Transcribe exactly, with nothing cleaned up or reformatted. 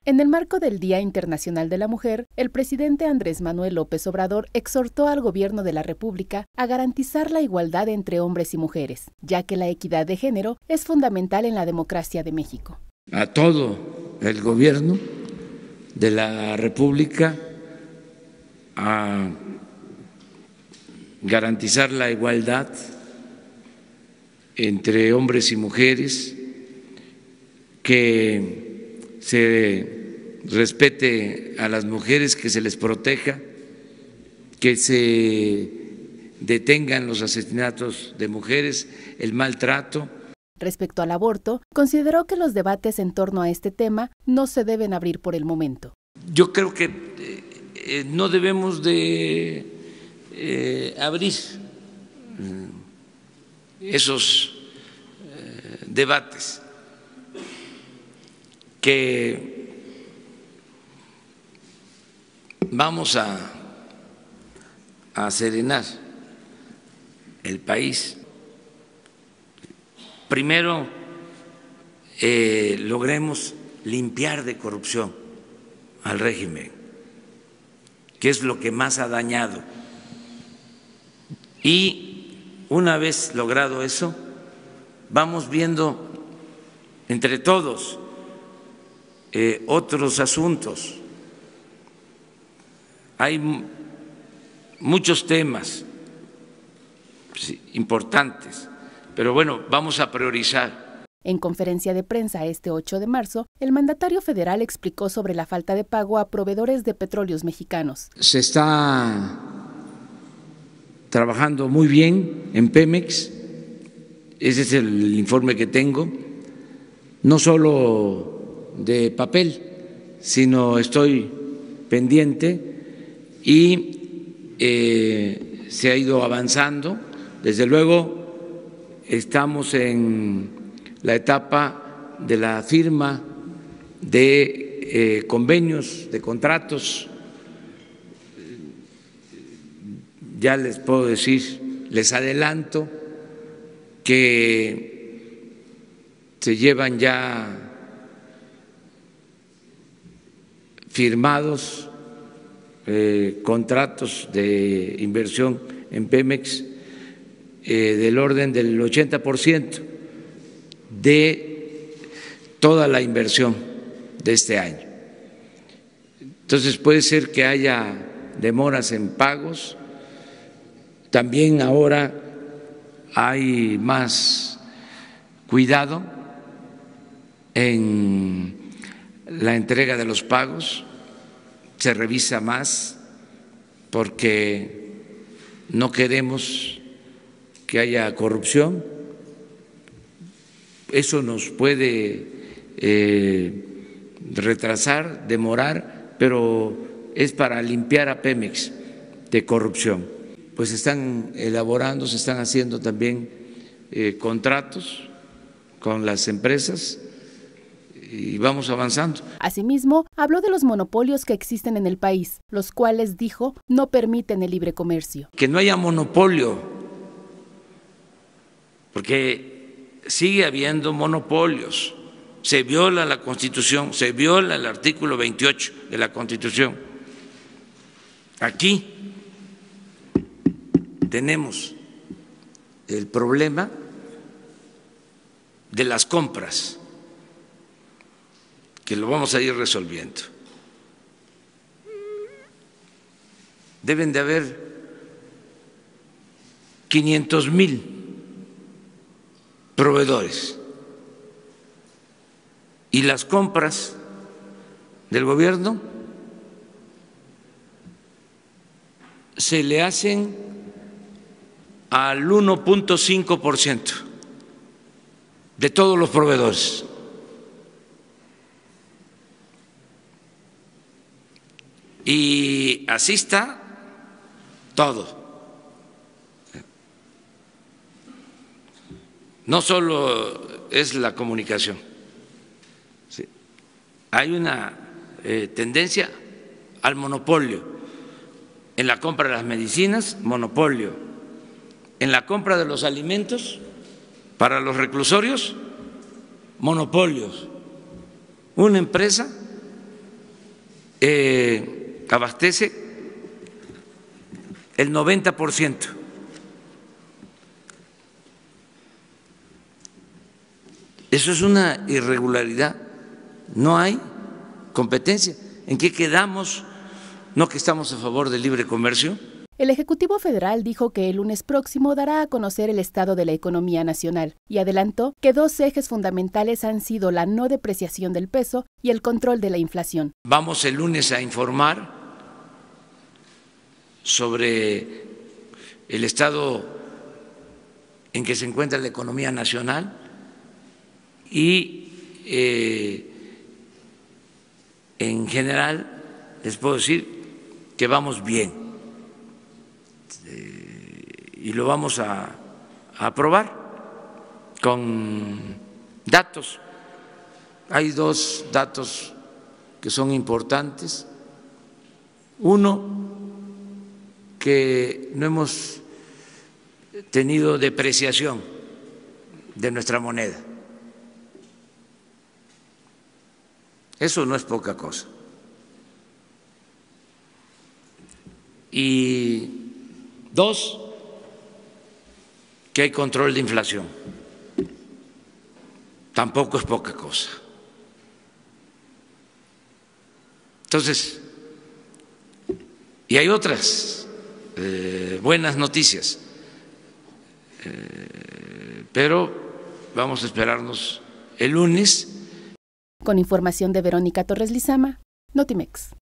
En el marco del Día Internacional de la Mujer, el presidente Andrés Manuel López Obrador exhortó al gobierno de la República a garantizar la igualdad entre hombres y mujeres, ya que la equidad de género es fundamental en la democracia de México. A todo el gobierno de la República a garantizar la igualdad entre hombres y mujeres, que se respete a las mujeres, que se les proteja, que se detengan los asesinatos de mujeres, el maltrato. Respecto al aborto, consideró que los debates en torno a este tema no se deben abrir por el momento. Yo creo que eh, no debemos de eh, abrir esos eh, debates, que vamos a, a serenar el país. Primero, eh, logremos limpiar de corrupción al régimen, que es lo que más ha dañado. Y una vez logrado eso, vamos viendo entre todos eh, otros asuntos. Hay muchos temas sí, importantes, pero bueno, vamos a priorizar. En conferencia de prensa este ocho de marzo, el mandatario federal explicó sobre la falta de pago a proveedores de petróleos mexicanos. Se está trabajando muy bien en Pemex, ese es el informe que tengo, no solo de papel, sino estoy pendiente y eh, se ha ido avanzando. Desde luego estamos en la etapa de la firma de eh, convenios, de contratos. Ya les puedo decir, les adelanto que se llevan ya firmados eh, contratos de inversión en Pemex eh, del orden del ochenta por ciento de toda la inversión de este año. Entonces puede ser que haya demoras en pagos. También ahora hay más cuidado en la entrega de los pagos, se revisa más porque no queremos que haya corrupción. Eso nos puede eh, retrasar, demorar, pero es para limpiar a Pemex de corrupción. Pues se están elaborando, se están haciendo también eh, contratos con las empresas y vamos avanzando. Asimismo, habló de los monopolios que existen en el país, los cuales, dijo, no permiten el libre comercio. Que no haya monopolio, porque sigue habiendo monopolios. Se viola la Constitución, se viola el artículo veintiocho de la Constitución. Aquí tenemos el problema de las compras, que lo vamos a ir resolviendo. Deben de haber quinientos mil proveedores y las compras del gobierno se le hacen al uno punto cinco por ciento de todos los proveedores. Y así está todo. No solo es la comunicación, ¿sí? Hay una eh, tendencia al monopolio. En la compra de las medicinas, monopolio. En la compra de los alimentos para los reclusorios, monopolios. Una empresa eh, abastece el noventa por ciento. Eso es una irregularidad. No hay competencia. ¿En qué quedamos? ¿No que estamos a favor del libre comercio? El Ejecutivo Federal dijo que el lunes próximo dará a conocer el estado de la economía nacional y adelantó que dos ejes fundamentales han sido la no depreciación del peso y el control de la inflación. Vamos el lunes a informar sobre el estado en que se encuentra la economía nacional y eh, en general les puedo decir que vamos bien. Y lo vamos a, a aprobar con datos. Hay dos datos que son importantes. Uno, que no hemos tenido depreciación de nuestra moneda. Eso no es poca cosa. Y dos, que hay control de inflación. Tampoco es poca cosa. Entonces, y hay otras eh, buenas noticias, eh, pero vamos a esperarnos el lunes. Con información de Verónica Torres Lizama, Notimex.